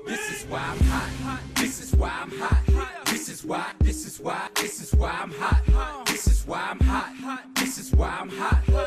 This is why I'm hot. This is why I'm hot. This is why I'm hot. This is why I'm hot. This is why I'm hot. This is why I'm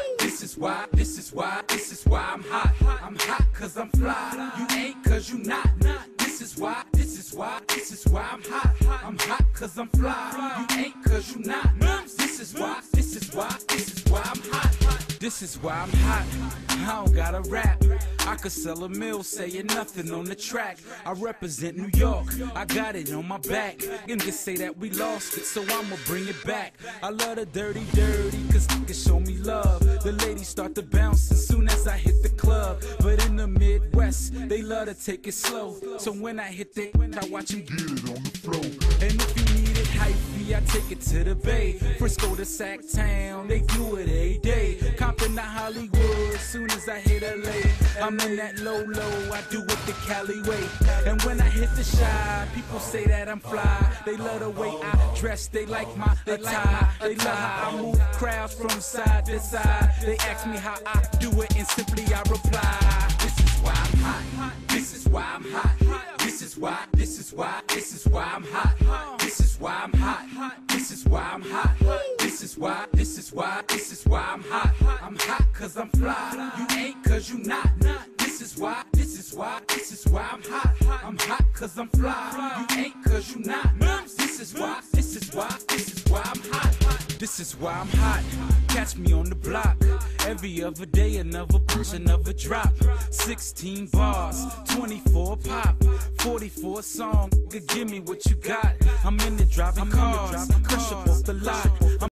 hot. I'm hot cause I'm fly. You ain't cause you not. This is why I'm hot. I'm hot cause I'm fly. You ain't cause you not. This is why I'm hot. This is why I'm hot. I don't gotta rap. I could sell a mill saying nothing on the track. I represent New York, I got it on my back. And just say that we lost it, so I'ma bring it back. I love the dirty, cause niggas show me love. The ladies start to bounce as soon as I hit the club. But in the Midwest, they love to take it slow. So when I hit it, I watch them get it on the floor. And if you need it hypey, I take it to the Bay. Frisco to Sac Town, they do it every day. Compton to Hollywood, as soon as I hit LA. I'm in that low, I do it the Cali way. And when I hit the Shy, people say that I'm fly. They love the way I dress, they like my attire. They love how I move crowds from side to side. They ask me how I do it, and simply I reply, this is why I'm hot. This is why I'm hot. This is why I'm hot. This is why I'm hot. This is why I'm hot. This is why I'm hot. I'm hot cause I'm fly. You ain't cause you not. This is why I'm hot. I'm hot cause I'm fly. You ain't cause you not. This is why I'm hot. This is why I'm hot. Catch me on the block. Every other day another push, another drop. 16 bars, 24 pop, 44 song. Give me what you got. I'm in the driving cars, crush up off the lot.